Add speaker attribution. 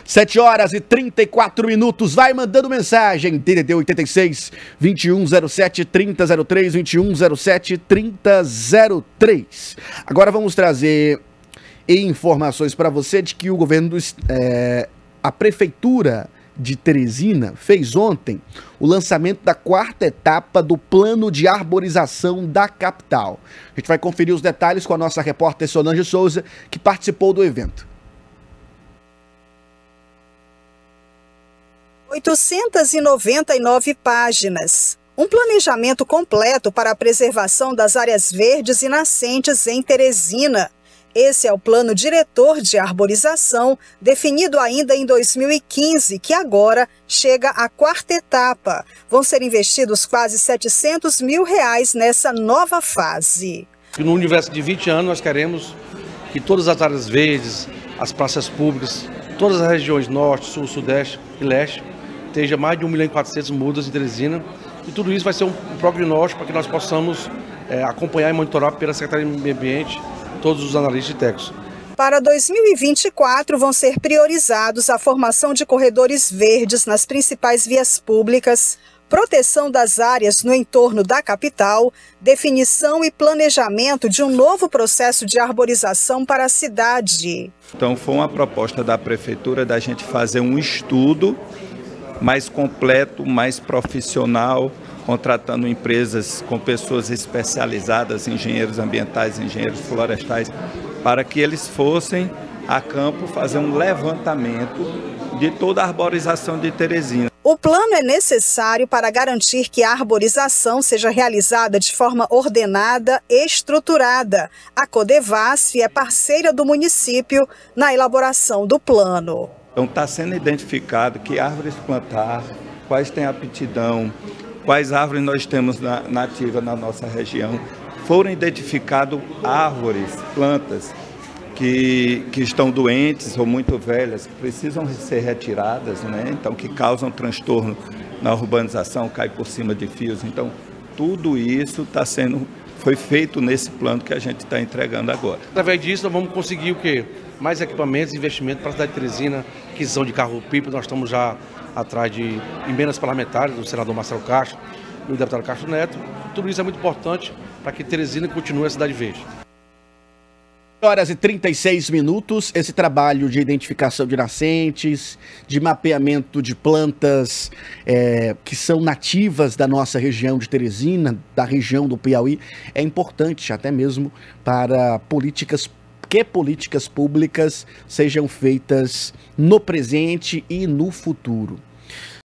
Speaker 1: 7 horas e 34 minutos. Vai mandando mensagem. DDD 86 2107 3003 2107 3003. Agora vamos trazer informações para você de que o governo, a prefeitura de Teresina fez ontem o lançamento da 4ª etapa do plano de arborização da capital. A gente vai conferir os detalhes com a nossa repórter Solange Souza, que participou do evento.
Speaker 2: 899 páginas. Um planejamento completo para a preservação das áreas verdes e nascentes em Teresina. Esse é o plano diretor de arborização, definido ainda em 2015, que agora chega à 4ª etapa. Vão ser investidos quase R$700 mil nessa nova fase.
Speaker 3: No universo de 20 anos, nós queremos que todas as áreas verdes, as praças públicas, todas as regiões norte, sul, sudeste e leste, esteja mais de 1.400.000 mudas em Teresina. E tudo isso vai ser um prognóstico para que nós possamos acompanhar e monitorar pela Secretaria do Meio Ambiente todos os analistas e técnicos.
Speaker 2: Para 2024, vão ser priorizados a formação de corredores verdes nas principais vias públicas, proteção das áreas no entorno da capital, definição e planejamento de um novo processo de arborização para a cidade.
Speaker 4: Então foi uma proposta da Prefeitura da gente fazer um estudo mais completo, mais profissional, contratando empresas com pessoas especializadas, engenheiros ambientais, engenheiros florestais, para que eles fossem a campo fazer um levantamento de toda a arborização de Teresina.
Speaker 2: O plano é necessário para garantir que a arborização seja realizada de forma ordenada e estruturada. A Codevasf é parceira do município na elaboração do plano.
Speaker 4: Então está sendo identificado que árvores plantar, quais têm aptidão, quais árvores nós temos nativa na nossa região. Foram identificadas árvores, plantas que estão doentes ou muito velhas, que precisam ser retiradas, né? Então que causam transtorno na urbanização, cai por cima de fios. Então tudo isso foi feito nesse plano que a gente está entregando agora.
Speaker 3: Através disso nós vamos conseguir o quê? Mais equipamentos e investimentos para a cidade de Teresina, aquisição de carro-pipa. Nós estamos já atrás de emendas parlamentares do senador Marcelo Castro e do deputado Castro Neto. Tudo isso é muito importante para que Teresina continue a cidade verde.
Speaker 1: 8 horas e 36 minutos, esse trabalho de identificação de nascentes, de mapeamento de plantas que são nativas da nossa região de Teresina, da região do Piauí, é importante até mesmo para políticas públicas sejam feitas no presente e no futuro.